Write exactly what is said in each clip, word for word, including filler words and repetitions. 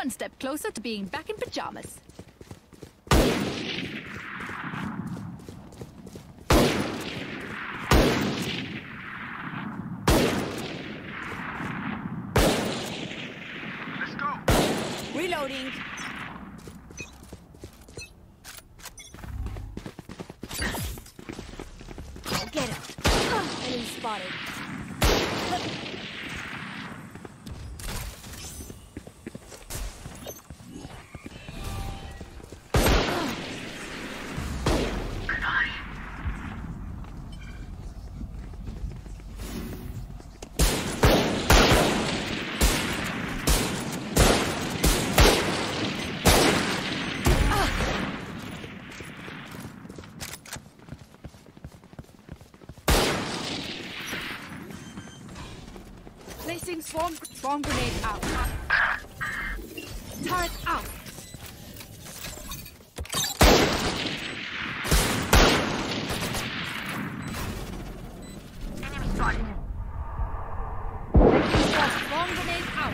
one step closer to being back in pajamas. Let's go. Reloading. Get him. Uh, enemy spotted. Placing swarm, swarm grenade out. Turret out. Enemy spotted. Swarm grenade out.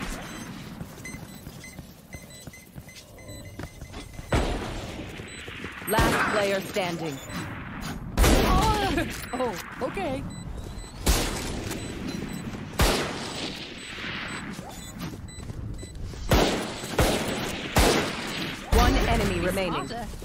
Last player standing. Oh, oh okay. One enemy remaining. Smarter.